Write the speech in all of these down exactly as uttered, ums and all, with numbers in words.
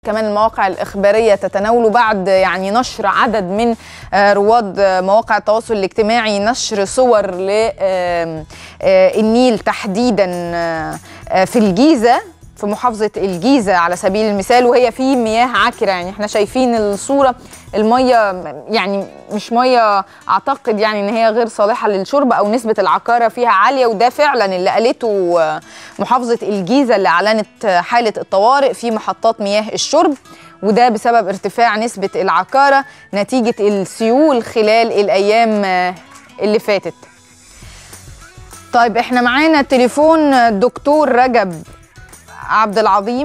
كمان المواقع الإخبارية تتناول بعد يعني نشر عدد من رواد مواقع التواصل الاجتماعي نشر صور للنيل تحديدا في الجيزة، في محافظة الجيزة على سبيل المثال، وهي في مياه عكرة. يعني احنا شايفين الصورة، المية يعني مش مية، اعتقد يعني ان هي غير صالحة للشرب او نسبة العكارة فيها عالية، وده فعلا اللي قالته محافظة الجيزة اللي اعلنت حالة الطوارئ في محطات مياه الشرب، وده بسبب ارتفاع نسبة العكارة نتيجة السيول خلال الايام اللي فاتت. طيب احنا معانا تليفون الدكتور رجب عبد العظيم،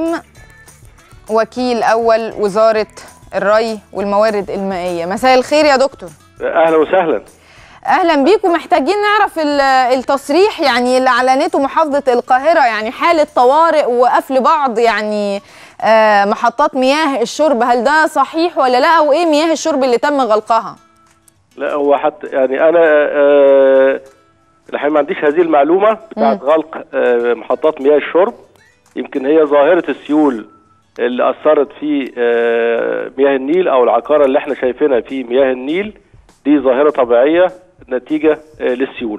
وكيل أول وزارة الري والموارد المائية. مساء الخير يا دكتور. أهلا وسهلا. أهلا بيكم. محتاجين نعرف التصريح يعني اللي أعلنته محافظة القاهرة، يعني حالة طوارئ وقفل بعض يعني محطات مياه الشرب، هل ده صحيح ولا لا؟ وإيه مياه الشرب اللي تم غلقها؟ لا هو حتى يعني أنا أه الحقيقة ما عنديش هذه المعلومة بتاعت غلق أه محطات مياه الشرب. يمكن هي ظاهرة السيول اللي أثرت في مياه النيل أو العكارة اللي احنا شايفينها في مياه النيل، دي ظاهرة طبيعية نتيجة للسيول.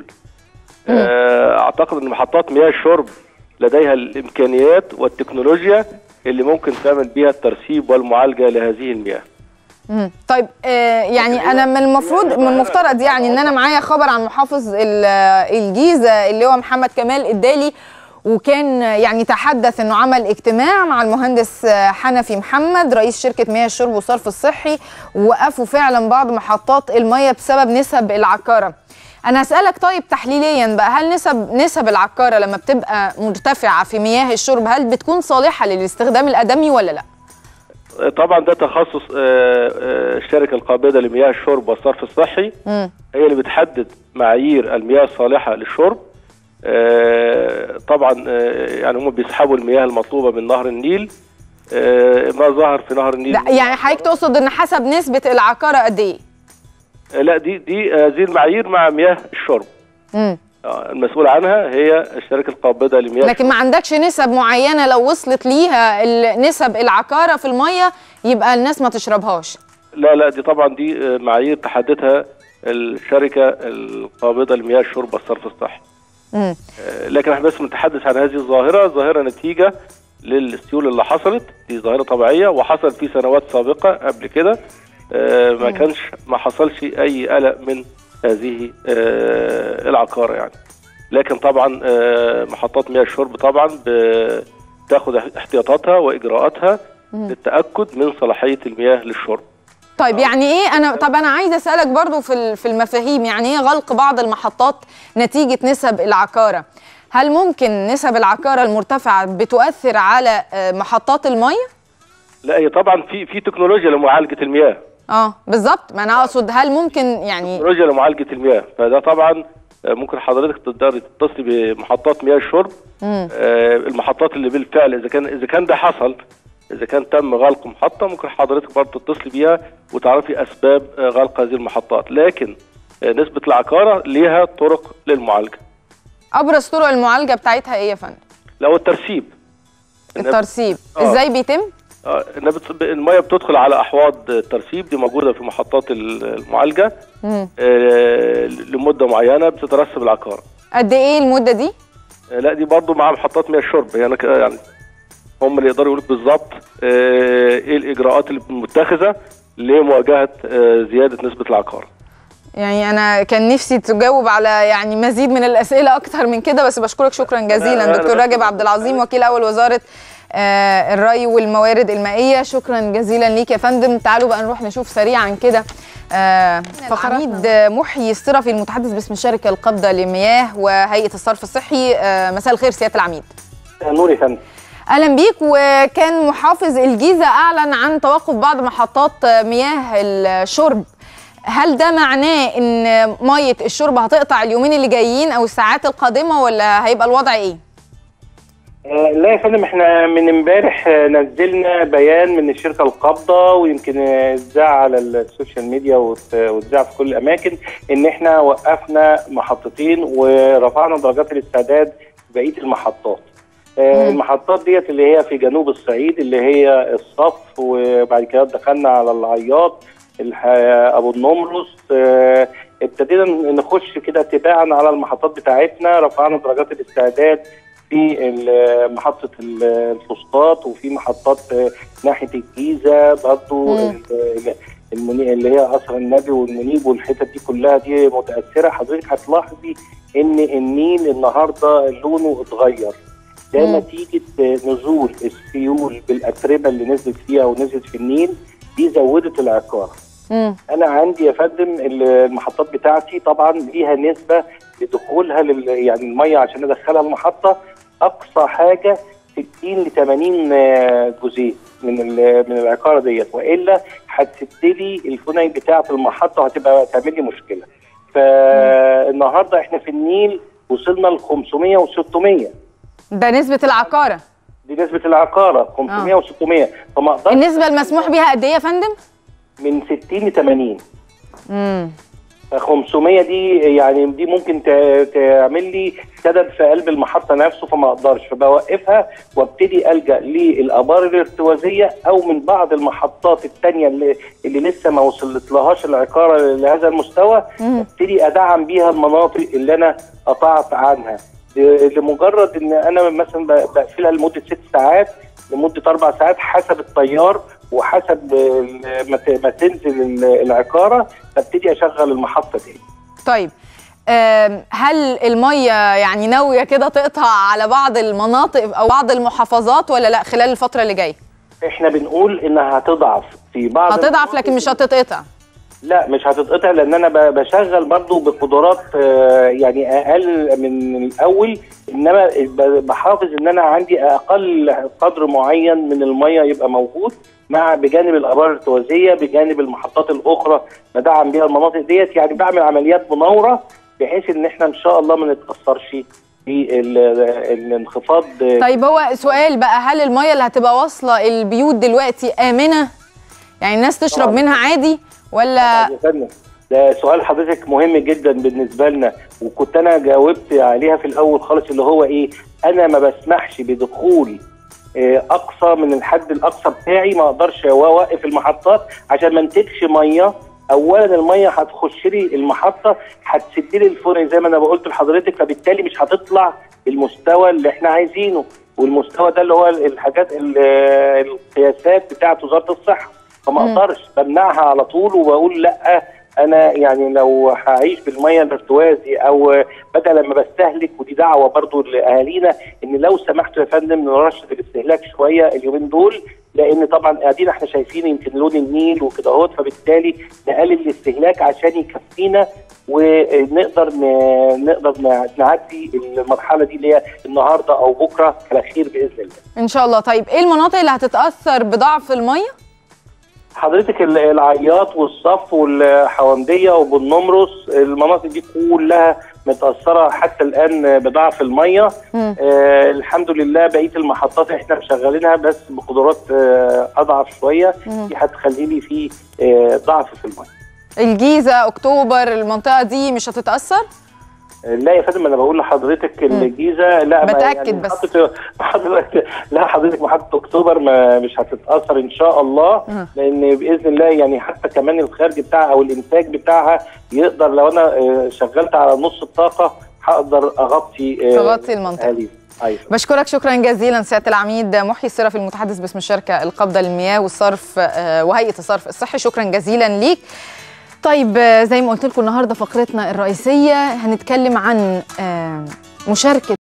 أعتقد أن محطات مياه الشرب لديها الإمكانيات والتكنولوجيا اللي ممكن تعمل بيها الترسيب والمعالجة لهذه المياه. امم طيب آه يعني انا من المفروض من المفترض يعني ان انا معايا خبر عن محافظ الجيزة اللي هو محمد كمال الدالي، وكان يعني تحدث انه عمل اجتماع مع المهندس حنفي محمد رئيس شركة مياه الشرب والصرف الصحي، ووقفوا فعلا بعض محطات المياه بسبب نسب العكارة. انا هسألك طيب تحليليا بقى، هل نسب نسب العكارة لما بتبقى مرتفعة في مياه الشرب هل بتكون صالحة للاستخدام الآدمي ولا لا؟ طبعا ده تخصص الشركة القابضة لمياه الشرب والصرف الصحي، م. هي اللي بتحدد معايير المياه الصالحة للشرب. آه طبعا آه يعني هم بيسحبوا المياه المطلوبه من نهر النيل، آه ما ظهر في نهر النيل. يعني حضرتك تقصد ان حسب نسبه العكاره قد ايه؟ آه لا دي دي هذه المعايير مع مياه الشرب. امم آه المسؤول عنها هي الشركه القابضه لمياه لكن الشرب. ما عندكش نسب معينه لو وصلت ليها نسب العكاره في الميه يبقى الناس ما تشربهاش؟ لا لا دي طبعا دي معايير تحددها الشركه القابضه لمياه الشرب والصرف الصحي. مم. لكن احنا بس بنتحدث عن هذه الظاهره، ظاهره نتيجه للسيول اللي حصلت، دي ظاهره طبيعيه وحصل في سنوات سابقه قبل كده آه ما مم. كانش ما حصلش اي قلق من هذه آه العكاره يعني. لكن طبعا آه محطات مياه الشرب طبعا بتاخد احتياطاتها واجراءاتها مم. للتاكد من صلاحيه المياه للشرب. طيب يعني ايه انا طب انا عايزه اسالك برضو في في المفاهيم، يعني ايه غلق بعض المحطات نتيجه نسب العكاره؟ هل ممكن نسب العكاره المرتفعه بتؤثر على محطات الميه؟ لا هي طبعا في في تكنولوجيا لمعالجه المياه. اه بالظبط، ما انا اقصد هل ممكن يعني تكنولوجيا لمعالجه المياه، فده طبعا ممكن حضرتك تقدري تتصلي بمحطات مياه الشرب. آه المحطات اللي بالفعل اذا كان اذا كان ده حصل، إذا كان تم غلق محطة ممكن حضرتك برضه تتصلي بيها وتعرفي أسباب غلق هذه المحطات، لكن نسبة العكارة ليها طرق للمعالجة. أبرز طرق المعالجة بتاعتها إيه يا فندم؟ لو الترسيب. الترسيب آه. إزاي بيتم؟ آه المية بتدخل على أحواض الترسيب، دي موجودة في محطات المعالجة آه لمدة معينة بتترسب العكارة. قد إيه المدة دي؟ آه لا دي برضه مع محطات مياه الشرب، يعني يعني هم اللي يقدروا يقولوا بالظبط ايه الاجراءات اللي متخذه لمواجهه زياده نسبه العكاره. يعني انا كان نفسي تجاوب على يعني مزيد من الاسئله اكتر من كده، بس بشكرك شكرا جزيلا دكتور رجب عبد العظيم، وكيل اول وزاره الري والموارد المائيه. شكرا جزيلا ليك يا فندم. تعالوا بقى نروح نشوف سريعا كده فخاميد محيي الصرفي المتحدث باسم الشركه القابضه للمياه وهيئه الصرف الصحي. مساء الخير سياده العميد. نور يا فندم. اهلا بيك. وكان محافظ الجيزه اعلن عن توقف بعض محطات مياه الشرب، هل ده معناه ان ميه الشرب هتقطع اليومين اللي جايين او الساعات القادمه ولا هيبقى الوضع ايه؟ آه لا يا فندم، احنا من امبارح نزلنا بيان من الشركه القابضه، ويمكن اتذاع على السوشيال ميديا واتذاع في كل الاماكن ان احنا وقفنا محطتين ورفعنا درجات الاستعداد في بقيه المحطات. آه المحطات ديت اللي هي في جنوب الصعيد اللي هي الصف، وبعد كده دخلنا على العياط ابو النمرس. آه ابتدينا نخش كده تباعا على المحطات بتاعتنا، رفعنا درجات الاستعداد في محطة الفسطاط وفي محطات ناحية الجيزة برضو اللي هي قصر النبي والمنيب والحتت دي كلها دي متأثرة. حضرتك هتلاحظي ان النيل النهارده لونه اتغير، ده نتيجة نزول السيول بالأتربة اللي نزلت فيها ونزلت في النيل، دي زودت العقار. مم. انا عندي يا فندم المحطات بتاعتي طبعا ليها نسبه لدخولها لل يعني الميه عشان ادخلها المحطه اقصى حاجه ستين ل ثمانين جزيء من من العقاره ديت، والا هتسد لي الفناي بتاعه المحطه وهتبقى تعمل لي مشكله. فالنهارده احنا في النيل وصلنا ل خمسمية وستمية. ده نسبه العقاره؟ دي نسبه العقاره خمسمية وستمية. فما اقدرش. النسبه المسموح بيها قد ايه يا فندم؟ من ستين ل ثمانين. امم خمسمية دي يعني دي ممكن تعمل لي سدد في قلب المحطه نفسه، فما اقدرش، فبوقفها وابتدي الجا للابار الارتوازيه او من بعض المحطات الثانيه اللي, اللي لسه ما وصلت لهاش العقاره لهذا المستوى، ابتدي ادعم بيها المناطق اللي انا قطعت عنها، لمجرد ان انا مثلا بقفلها لمده ست ساعات لمده اربع ساعات حسب التيار وحسب ما تنزل العقاره، ببتدي اشغل المحطه تاني. طيب هل الميه يعني ناويه كده تقطع على بعض المناطق او بعض المحافظات ولا لا خلال الفتره اللي جايه؟ احنا بنقول انها هتضعف في بعض هتضعف لكن مش هتتقطع. لا مش هتتقطع، لان انا بشغل برضو بقدرات يعني اقل من الاول، انما بحافظ ان انا عندي اقل قدر معين من الميه يبقى موجود، مع بجانب الابار الارتوازيه بجانب المحطات الاخرى بدعم بيها المناطق ديت، يعني بعمل عمليات مناوره بحيث ان احنا ان شاء الله ما نتاثرش في الانخفاض. طيب هو سؤال بقى، هل الميه اللي هتبقى واصله البيوت دلوقتي امنه؟ يعني الناس تشرب منها عادي ولا؟ ده سؤال حضرتك مهم جدا بالنسبه لنا، وكنت انا جاوبت عليها في الاول خالص، اللي هو ايه؟ انا ما بسمحش بدخول اقصى من الحد الاقصى بتاعي، ما اقدرش اوقف المحطات عشان ما انتجش ميه. اولا الميه هتخش لي المحطه هتسد لي الفرن زي ما انا قلت لحضرتك، فبالتالي مش هتطلع المستوى اللي احنا عايزينه، والمستوى ده اللي هو الحاجات القياسات بتاعه وزاره الصحه، فما اقدرش بمنعها على طول وبقول لا. انا يعني لو هعيش بالميه الارتوازي او بدل ما بستهلك، ودي دعوه برضو لاهالينا ان لو سمحتوا يا فندم نرشد الاستهلاك شويه اليومين دول، لان طبعا قاعدين احنا شايفين يمكن لون النيل وكده اهوت، فبالتالي نقلل الاستهلاك عشان يكفينا ونقدر نقدر نعدي المرحله دي اللي هي النهارده او بكره على خير باذن الله. ان شاء الله. طيب ايه المناطق اللي هتتاثر بضعف الميه؟ حضرتك العياط والصف والحونديه وابو النمرس، المناطق دي كلها متاثره حتى الان بضعف الميه. آه الحمد لله بقيه المحطات احنا مشغلينها بس بقدرات آه اضعف شويه، دي هتخلي لي في آه ضعف في الميه. الجيزه، اكتوبر، المنطقه دي مش هتتاثر؟ لا يا فندم، انا بقول لحضرتك الجيزه لا بتاكد يعني بس حضرتك لا حضرتك محطه اكتوبر ما مش هتتاثر ان شاء الله، مم. لان باذن الله يعني حتى كمان الخارج بتاعها او الانتاج بتاعها يقدر، لو انا شغلت على نص الطاقه هقدر اغطي تغطي المنطقه. أيوة. بشكرك شكرا جزيلا سياده العميد محيي الصرافي المتحدث باسم الشركه القابضه للمياه والصرف وهيئه الصرف الصحي، شكرا جزيلا ليك. طيب زي ما قلت لكم النهارده فقرتنا الرئيسيه هنتكلم عن مشاركه